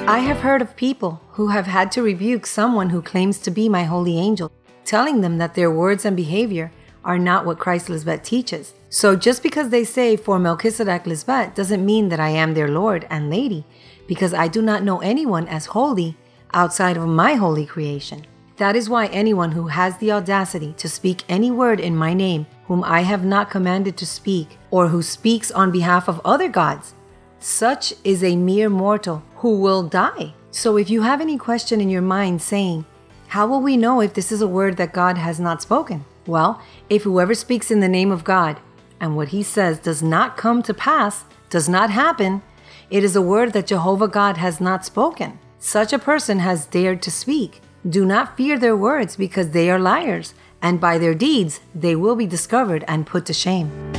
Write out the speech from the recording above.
I have heard of people who have had to rebuke someone who claims to be my holy angel, telling them that their words and behavior are not what Christ Lisbet teaches. So just because they say for MelquisedecLisbet doesn't mean that I am their Lord and Lady, because I do not know anyone as holy outside of my holy creation. That is why anyone who has the audacity to speak any word in my name whom I have not commanded to speak, or who speaks on behalf of other gods, such is a mere mortal who will die. So if you have any question in your mind saying, how will we know if this is a word that God has not spoken? Well, if whoever speaks in the name of God and what he says does not come to pass, does not happen, it is a word that Jehovah God has not spoken. Such a person has dared to speak. Do not fear their words, because they are liars, and by their deeds they will be discovered and put to shame.